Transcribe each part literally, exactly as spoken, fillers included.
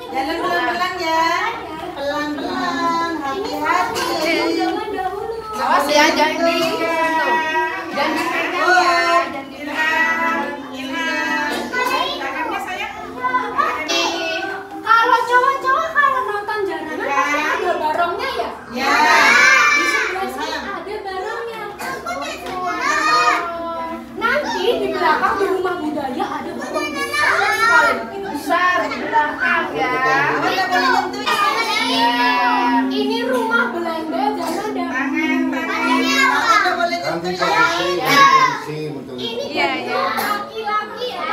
Jalan pelan-pelan ya. Pelan-pelan, hati-hati. Awas ya, jangan di jangan dipegang ya. Kalau cowok-cowok kalau nonton jalanan pasti ada barongnya ya? Ya. Di sebelah sini ada barongnya. Nanti di belakang di rumah budaya ada barong besar sekali. Besar di belakang ya. Boleh boleh nyentuh ya. Ini rumah Belanda zaman dahulu. Boleh boleh Nanti nyentuh kasih ya. kasih betul. Ini Iya, iya. laki-laki ya.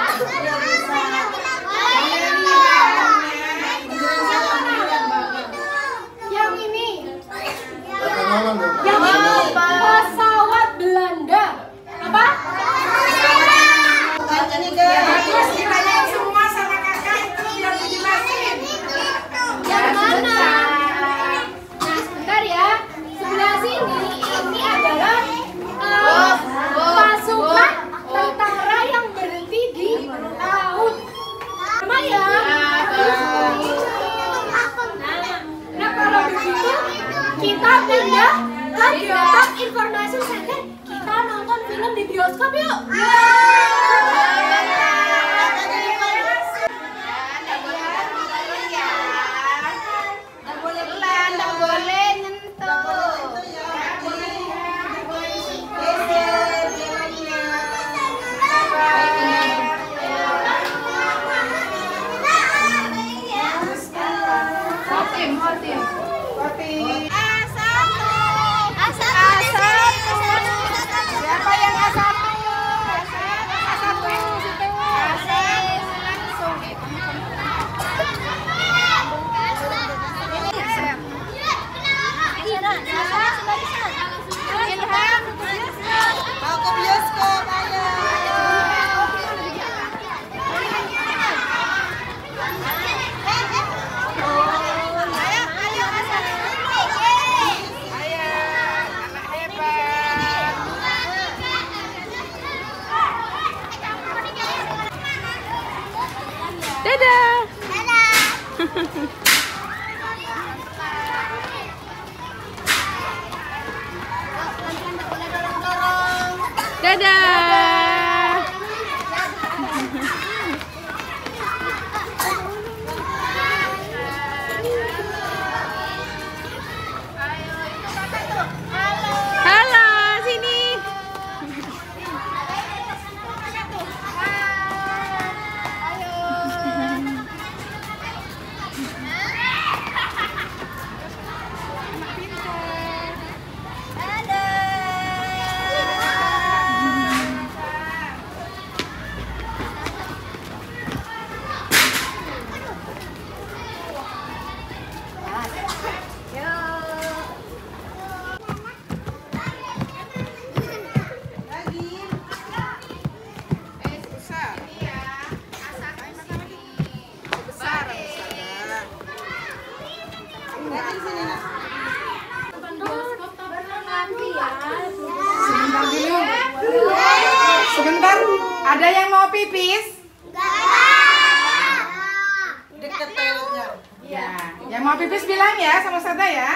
Yang ini. Perkenalan dong. Yang ini pesawat Belanda. Apa? Bukan ini guys. Terus ditanyain semua sama kakak itu biar dijelasin. Yang mana? Nah, sebentar ya. Sebelah sini ini adalah eh, pasukan tentara yang berhenti di laut. Sama ya? Nah, kalau begitu kita pindah ke Geopark Information Center. Kita nonton film di bioskop yuk. Siapa yang A satu? A satu situ. Langsung. Mau ke bioskop ayo. Dadah. Dadah. Halo, sini. Sebentar dulu. Sebentar, ada yang mau pipis? Deket toiletnya. Ya, yang mau pipis bilang ya sama Sada ya.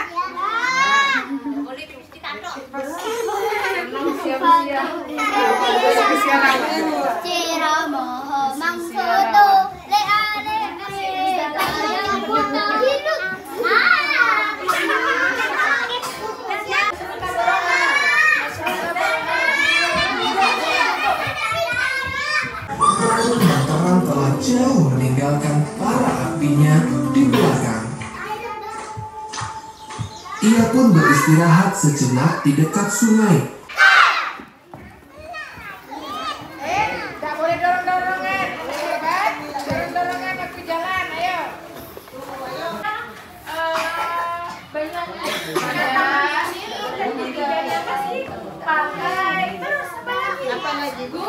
Lantaran telah jauh meninggalkan para apinya di belakang. Ia pun beristirahat sejenak di dekat sungai. Eh, nggak boleh dorong-dorongan. Ayo, kan? Dorong-dorongan waktu jalan, ayo. Eh, banyak ada dan tiganya pasti pakai terus apa lagi? Apa lagi Bu?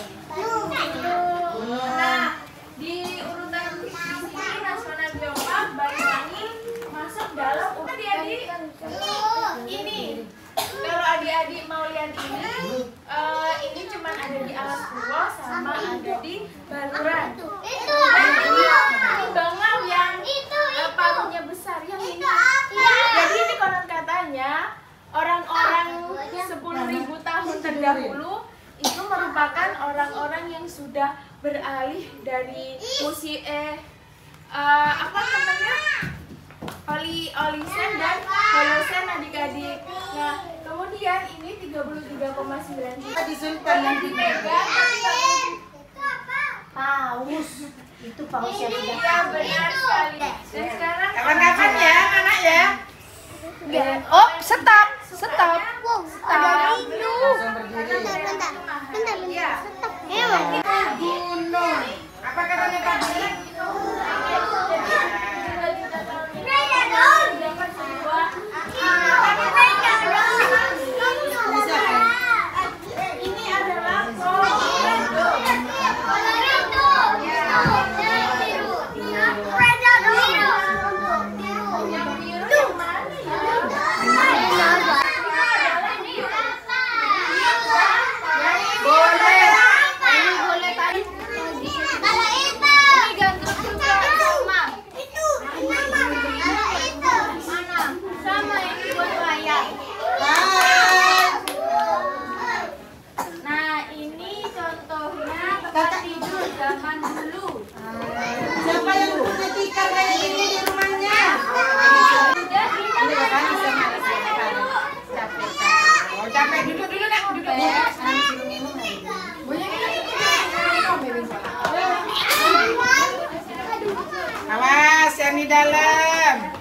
Nah, di urutan sini Nasional Geopark Banyuwangi masuk dalam adik-adik ini. Kalau adik-adik mau lihat ini, uh, ini cuma ada di Alas Purwo sama ada di Baluran. Itu Dan ini, ini bangau yang itu sudah beralih dari musim eh uh, apa namanya oli olisen dan holosen adik-adik. Nah kemudian ini tiga puluh tiga koma sembilan juta Disimpan nanti. dipegang tapi nggak boleh. Paus. Itu paus yang Ini tidak. ya benar sekali. Dan sekarang Kapan-kapan ya, anak ya. Oh, stop. Stop. ada Langsung berdiri. Iya. Gunung. Apa katanya tadi? Dapat sebuah Bisa kan? ini adalah kolorado. Yang biru yang mana ya? Boleh. Ini boleh tadi. Ini gandum juga sama. Mana? Sama ini buat layar. Hai. Nah, ini contohnya tempat tidur zaman dulu. Siapa yang punya tikar kayak gini di rumahnya? Udah kita Ini kan bisa malas ya, Kak. Capek, capek. Oh, capek duduk dulu nak, duduk. Ya, langsung minum lagi. Awas yang di dalam.